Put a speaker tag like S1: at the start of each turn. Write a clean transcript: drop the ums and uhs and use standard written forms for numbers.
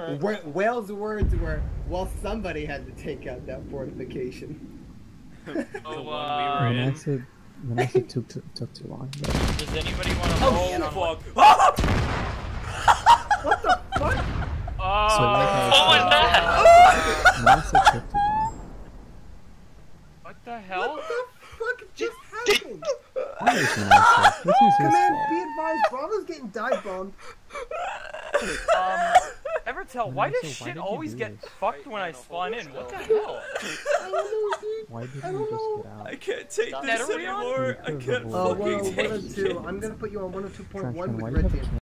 S1: Whale's words were, well, somebody had to take out that fortification.
S2: The one we were in.
S3: When I said took too long. But...
S2: Does anybody want to roll in on
S4: fuck.
S1: What the fuck?
S3: So like
S2: what was that?
S3: When I said took too long.
S2: What the hell?
S1: What the fuck just happened?
S3: This is his
S1: Command,
S3: fault.
S1: be advised, Bravo's getting dive bombed.
S2: Evertell, why does shit always get fucked when I spawn in? What the hell?
S1: I don't know, dude.
S3: Why didn't you just get out?
S4: I can't take
S2: Net
S4: this
S2: are we on?
S4: anymore. I can't
S3: Oh,
S4: fucking take it.
S1: 102. I'm gonna put you on 102.1
S3: Trash,
S1: with
S3: why do you
S1: red
S3: have a
S1: team.